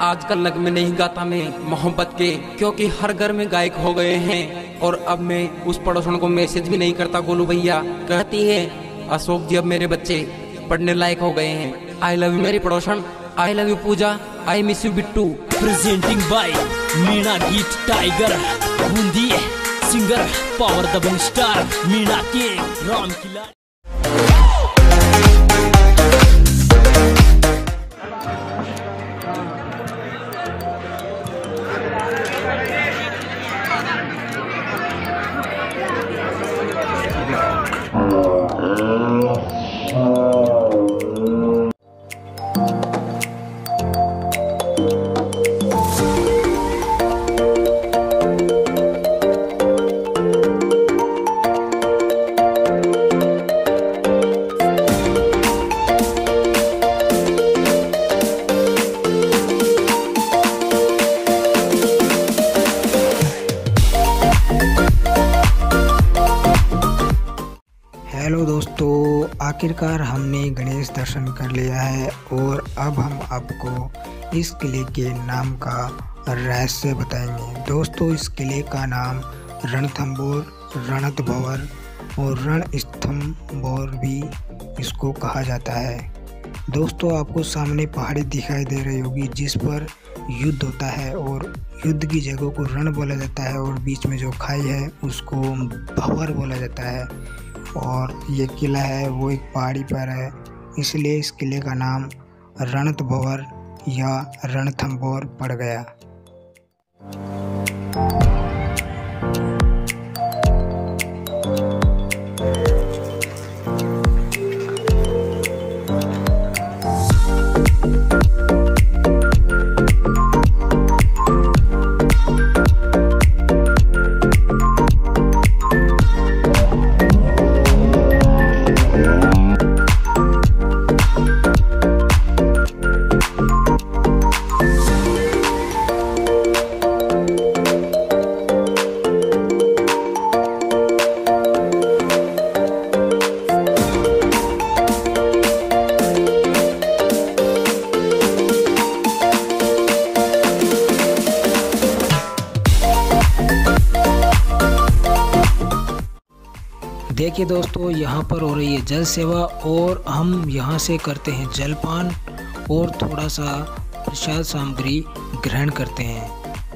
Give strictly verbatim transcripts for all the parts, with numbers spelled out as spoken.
आजकल नगमे नहीं गाता मैं मोहब्बत के, क्योंकि हर घर में गायक हो गए हैं। और अब मैं उस पड़ोसन को मैसेज भी नहीं करता। गोलू भैया कहती है अशोक जी अब मेरे बच्चे पढ़ने लायक हो गए हैं। आई लव यू मेरी पड़ोसन, I love you Pooja, I miss you Bittu. Presenting by Meena Geet tiger Bundi singer power Dabangg star Meena के राम किला। हेलो दोस्तों, आखिरकार हमने गणेश दर्शन कर लिया है और अब हम आपको इस किले के नाम का रहस्य बताएंगे। दोस्तों, इस किले का नाम रणथंबोर, रणथंभौर और रणस्थंभौर भी इसको कहा जाता है। दोस्तों, आपको सामने पहाड़ी दिखाई दे रही होगी जिस पर युद्ध होता है और युद्ध की जगह को रण बोला जाता है और बीच में जो खाई है उसको भंवर बोला जाता है। और ये किला है वो एक पहाड़ी पर है, इसलिए इस किले का नाम रणथंभौर या रणथंभौर पड़ गया। देखिए दोस्तों, यहाँ पर हो रही है जल सेवा और हम यहाँ से करते हैं जलपान और थोड़ा सा प्रसाद सामग्री ग्रहण करते हैं।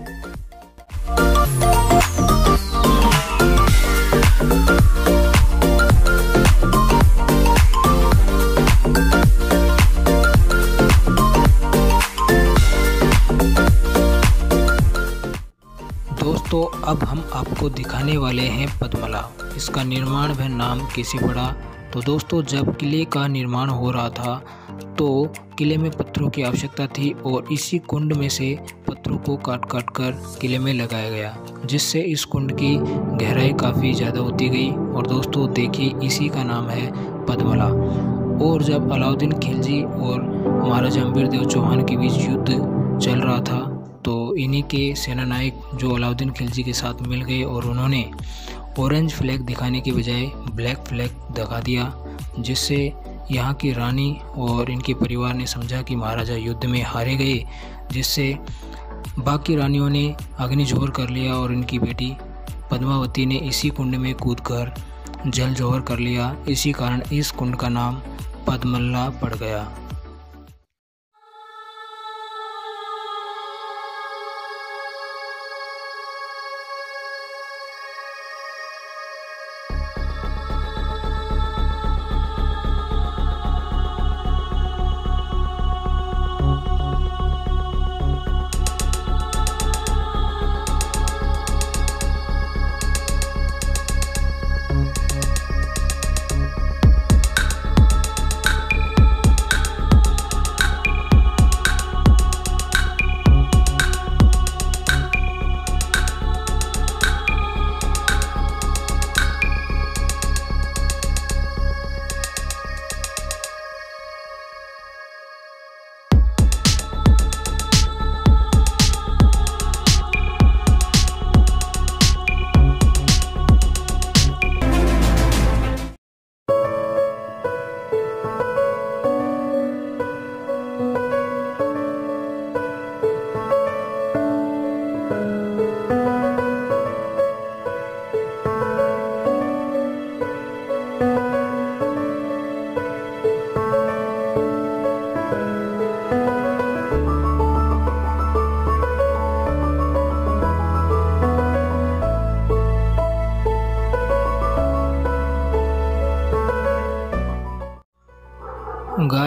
दोस्तों, अब हम आपको दिखाने वाले हैं पद्मला। इसका निर्माण व नाम कैसे पड़ा? तो दोस्तों, जब किले का निर्माण हो रहा था तो किले में पत्थरों की आवश्यकता थी और इसी कुंड में से पत्थरों को काट काट कर किले में लगाया गया, जिससे इस कुंड की गहराई काफ़ी ज़्यादा होती गई। और दोस्तों देखिए, इसी का नाम है पद्मला। और जब अलाउद्दीन खिलजी और महाराजा अम्बेरदेव चौहान के बीच युद्ध चल रहा था तो इन्हीं के सेनानायक जो अलाउद्दीन खिलजी के साथ मिल गए और उन्होंने ऑरेंज फ्लैग दिखाने के बजाय ब्लैक फ्लैग दिखा दिया, जिससे यहाँ की रानी और इनके परिवार ने समझा कि महाराजा युद्ध में हारे गए, जिससे बाकी रानियों ने अग्निजोहर कर लिया और इनकी बेटी पद्मावती ने इसी कुंड में कूदकर जल जौहर कर लिया। इसी कारण इस कुंड का नाम पद्मला पड़ गया।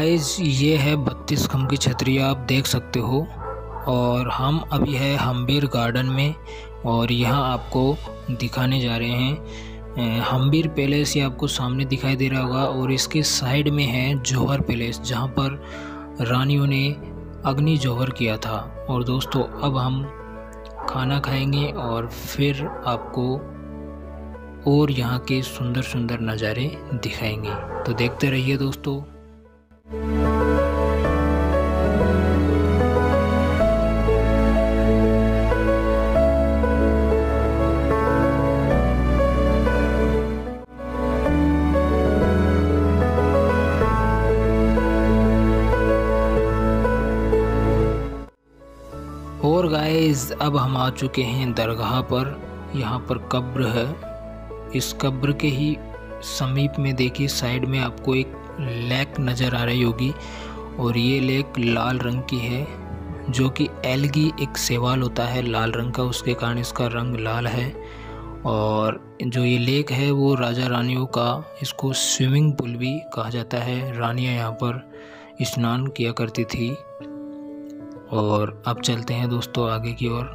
गाइस ये है बत्तीस खम्भ की छतरी, आप देख सकते हो। और हम अभी है हम्बीर गार्डन में और यहाँ आपको दिखाने जा रहे हैं हम्बीर पैलेस। ये आपको सामने दिखाई दे रहा होगा और इसके साइड में है जौहर पैलेस, जहाँ पर रानियों ने अग्नि जौहर किया था। और दोस्तों अब हम खाना खाएंगे और फिर आपको और यहाँ के सुंदर सुंदर नज़ारे दिखाएंगे, तो देखते रहिए दोस्तों। और गाइस अब हम आ चुके हैं दरगाह पर। यहाँ पर कब्र है, इस कब्र के ही समीप में देखिए साइड में आपको एक लेक नज़र आ रही होगी और ये लेक लाल रंग की है, जो कि एल्गी एक शैवाल होता है लाल रंग का, उसके कारण इसका रंग लाल है। और जो ये लेक है वो राजा रानियों का, इसको स्विमिंग पूल भी कहा जाता है। रानियां यहाँ पर स्नान किया करती थी। और अब चलते हैं दोस्तों आगे की ओर।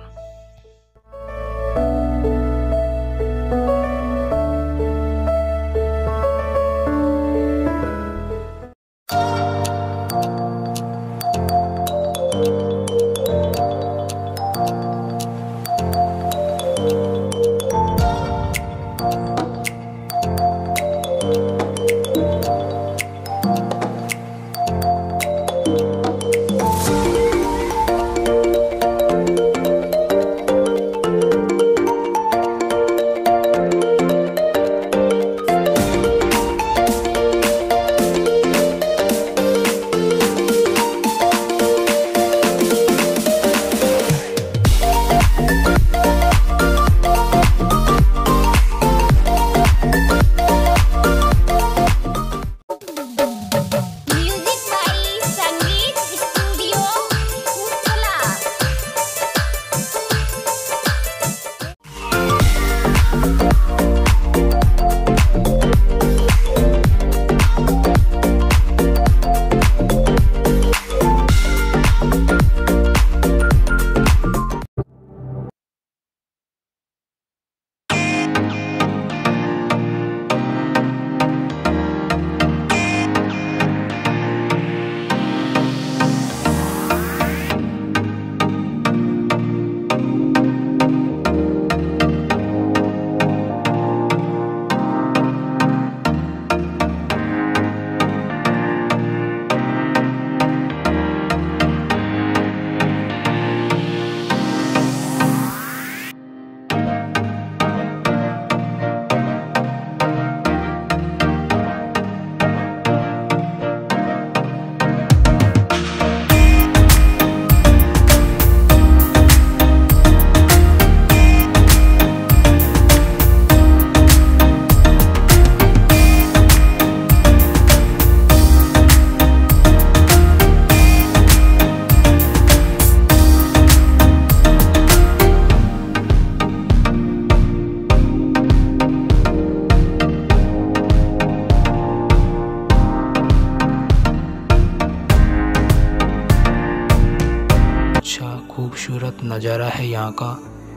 खूबसूरत नज़ारा है यहाँ का।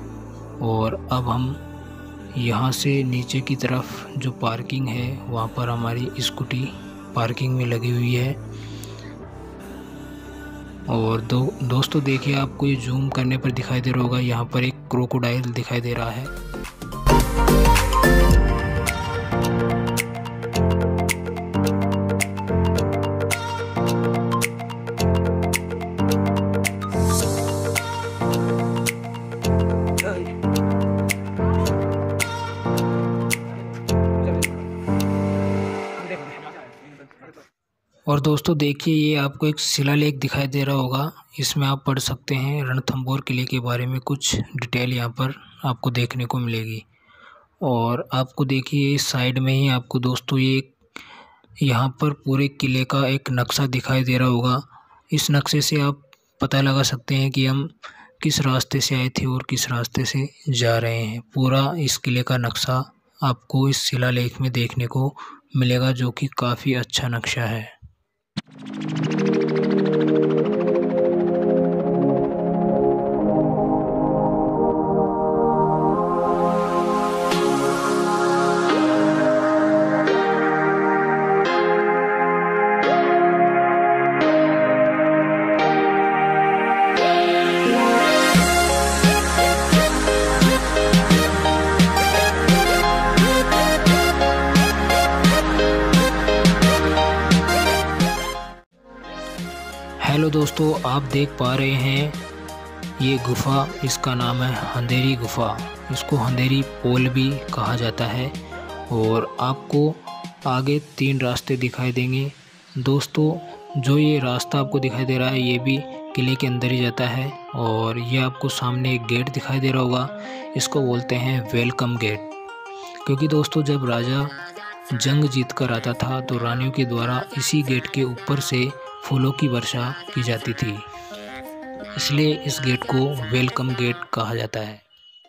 और अब हम यहाँ से नीचे की तरफ जो पार्किंग है वहाँ पर हमारी स्कूटी पार्किंग में लगी हुई है। और दो दोस्तों देखिए, आपको ये जूम करने पर दिखाई दे रहा होगा, यहाँ पर एक क्रोकोडाइल दिखाई दे रहा है। और दोस्तों देखिए, ये आपको एक शिलालेख दिखाई दे रहा होगा, इसमें आप पढ़ सकते हैं रणथंभौर किले के बारे में कुछ डिटेल यहाँ पर आपको देखने को मिलेगी। और आपको देखिए साइड में ही आपको दोस्तों ये यहाँ पर पूरे किले का एक नक्शा दिखाई दे रहा होगा। इस नक्शे से आप पता लगा सकते हैं कि हम किस रास्ते से आए थे और किस रास्ते से जा रहे हैं। पूरा इस किले का नक्शा आपको इस शिलालेख में देखने को मिलेगा, जो कि काफ़ी अच्छा नक्शा है। हेलो दोस्तों, आप देख पा रहे हैं ये गुफा, इसका नाम है अंधेरी गुफा। इसको अंधेरी पोल भी कहा जाता है। और आपको आगे तीन रास्ते दिखाई देंगे। दोस्तों, जो ये रास्ता आपको दिखाई दे रहा है ये भी किले के अंदर ही जाता है। और ये आपको सामने एक गेट दिखाई दे रहा होगा, इसको बोलते हैं वेलकम गेट। क्योंकि दोस्तों, जब राजा जंग जीत कर आता था तो रानियों के द्वारा इसी गेट के ऊपर से फूलों की वर्षा की जाती थी, इसलिए इस गेट को वेलकम गेट कहा जाता है।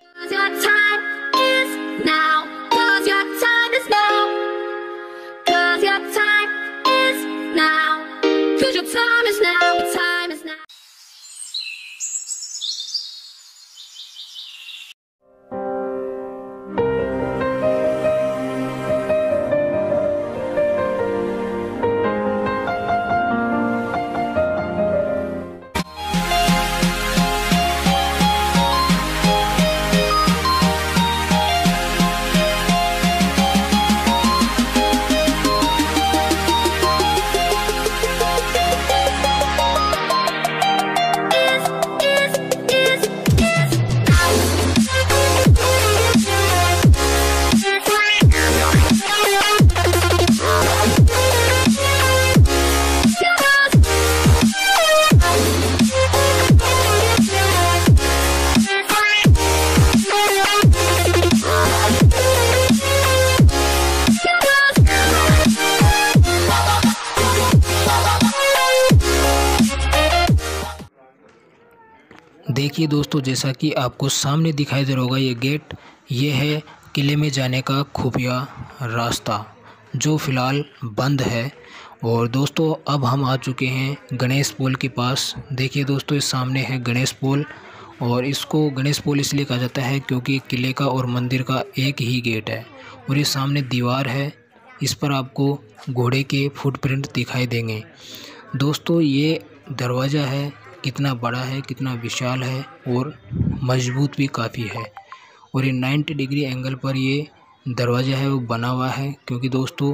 देखिए दोस्तों, जैसा कि आपको सामने दिखाई दे रहा होगा ये गेट, ये है किले में जाने का खुफिया रास्ता जो फ़िलहाल बंद है। और दोस्तों, अब हम आ चुके हैं गणेश पोल के पास। देखिए दोस्तों, इस सामने है गणेश पोल। और इसको गणेश पोल इसलिए कहा जाता है क्योंकि किले का और मंदिर का एक ही गेट है। और ये सामने दीवार है, इस पर आपको घोड़े के फुटप्रिंट दिखाई देंगे। दोस्तों, ये दरवाज़ा है, कितना बड़ा है, कितना विशाल है और मजबूत भी काफ़ी है। और ये नब्बे डिग्री एंगल पर ये दरवाज़ा है वो बना हुआ है, क्योंकि दोस्तों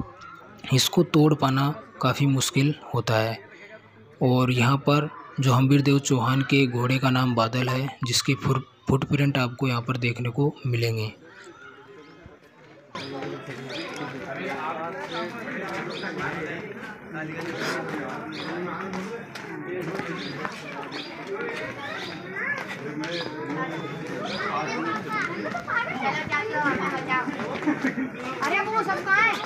इसको तोड़ पाना काफ़ी मुश्किल होता है। और यहाँ पर जो हम्बीर देव चौहान के घोड़े का नाम बादल है, जिसके फुट फुटप्रिंट आपको यहाँ पर देखने को मिलेंगे। अरे वो सब कहाँ है?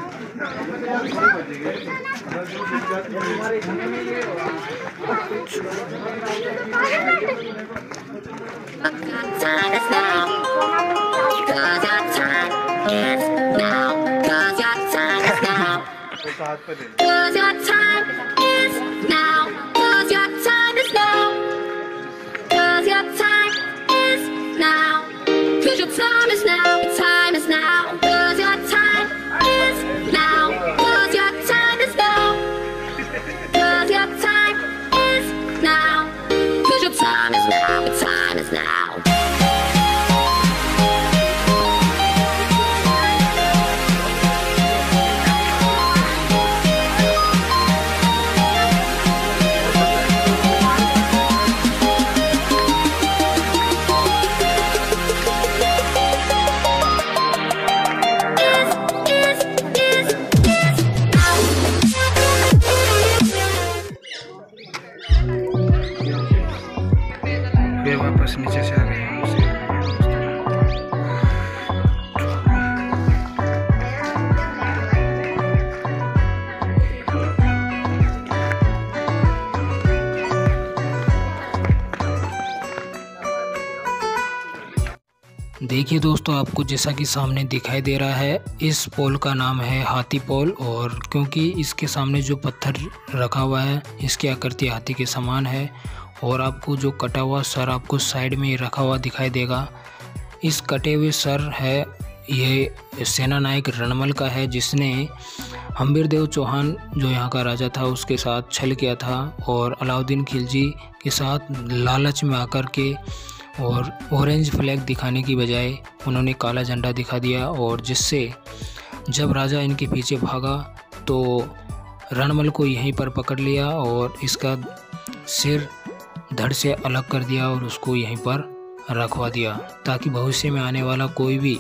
Cause your time is now. Cause your time is now. Cause your time is now. Cause your time is now. Your time is now. Cause your time is now. Cause your time is now. Cause your time is now. Cause your time is now. Your time is now. देखिए दोस्तों, आपको जैसा कि सामने दिखाई दे रहा है, इस पोल का नाम है हाथी पोल। और क्योंकि इसके सामने जो पत्थर रखा हुआ है इसकी आकृति हाथी के समान है। और आपको जो कटा हुआ सर आपको साइड में रखा हुआ दिखाई देगा। इस कटे हुए सर है ये सेना नायक रणमल का है, जिसने हम्बीरदेव चौहान जो यहाँ का राजा था उसके साथ छल किया था। और अलाउद्दीन खिलजी के साथ लालच में आकर के और ऑरेंज फ्लैग दिखाने की बजाय उन्होंने काला झंडा दिखा दिया। और जिससे जब राजा इनके पीछे भागा तो रणमल को यहीं पर पकड़ लिया और इसका सिर धड़ से अलग कर दिया और उसको यहीं पर रखवा दिया, ताकि भविष्य में आने वाला कोई भी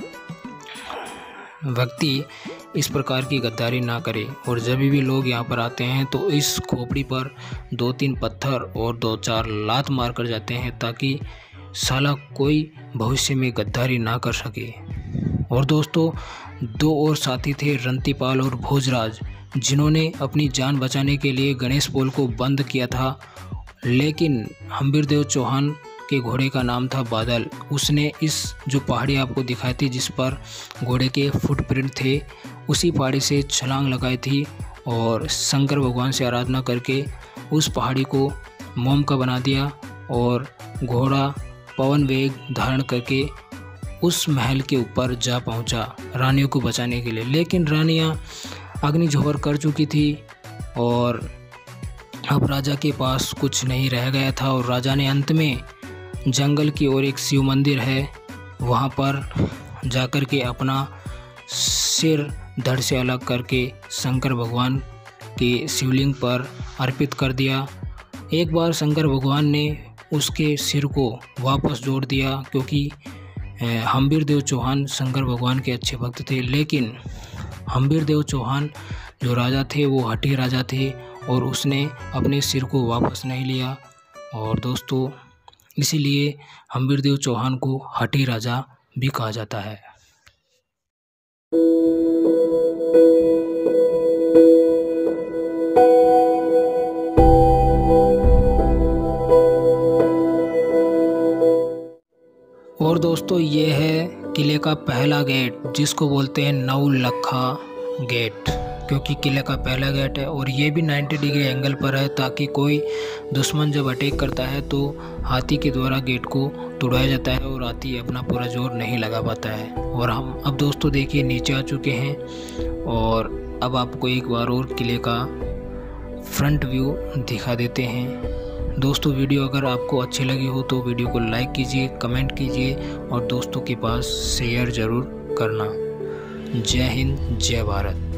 व्यक्ति इस प्रकार की गद्दारी ना करे। और जब भी लोग यहाँ पर आते हैं तो इस खोपड़ी पर दो तीन पत्थर और दो चार लात मार कर जाते हैं, ताकि साला कोई भविष्य में गद्दारी ना कर सके। और दोस्तों, दो और साथी थे रंतीपाल और भोजराज, जिन्होंने अपनी जान बचाने के लिए गणेश पोल को बंद किया था। लेकिन हम्बीरदेव चौहान के घोड़े का नाम था बादल। उसने इस जो पहाड़ी आपको दिखाई थी जिस पर घोड़े के फुटप्रिंट थे, उसी पहाड़ी से छलांग लगाई थी और शंकर भगवान से आराधना करके उस पहाड़ी को मोम का बना दिया। और घोड़ा पवन वेग धारण करके उस महल के ऊपर जा पहुंचा रानियों को बचाने के लिए। लेकिन रानियां अग्निजोहर कर चुकी थी और अब राजा के पास कुछ नहीं रह गया था। और राजा ने अंत में जंगल की ओर एक शिव मंदिर है, वहाँ पर जाकर के अपना सिर धड़ से अलग करके शंकर भगवान के शिवलिंग पर अर्पित कर दिया। एक बार शंकर भगवान ने उसके सिर को वापस जोड़ दिया, क्योंकि हम्बीरदेव चौहान शंकर भगवान के अच्छे भक्त थे। लेकिन हम्बीरदेव चौहान जो राजा थे वो हठी राजा थे और उसने अपने सिर को वापस नहीं लिया। और दोस्तों, इसीलिए हम्बीरदेव चौहान को हठी राजा भी कहा जाता है। और दोस्तों, ये है किले का पहला गेट, जिसको बोलते हैं नौ लखा गेट, क्योंकि किले का पहला गेट है। और ये भी नब्बे डिग्री एंगल पर है, ताकि कोई दुश्मन जब अटैक करता है तो हाथी के द्वारा गेट को तोड़ाया जाता है और हाथी अपना पूरा जोर नहीं लगा पाता है। और हम अब दोस्तों देखिए नीचे आ चुके हैं और अब आपको एक बार और किले का फ्रंट व्यू दिखा देते हैं। दोस्तों, वीडियो अगर आपको अच्छी लगी हो तो वीडियो को लाइक कीजिए, कमेंट कीजिए और दोस्तों के पास शेयर ज़रूर करना। जय हिंद, जय भारत।